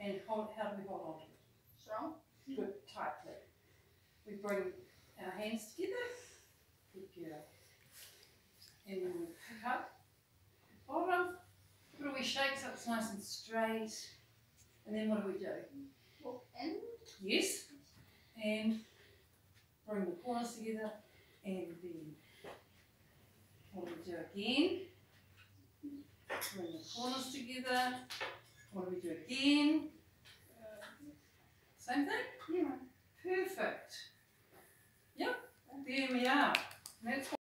And how do we hold on to it? Strong. Good, tightly. We bring our hands together. Good girl. And then we pick up the bottom. What do we shake so it's nice and straight? And then what do we do? Walk in. Yes. And bring the corners together. And then what do we do again? Bring the corners together. What do we do again? Same thing? Yeah. Perfect. Yep, there we are. That's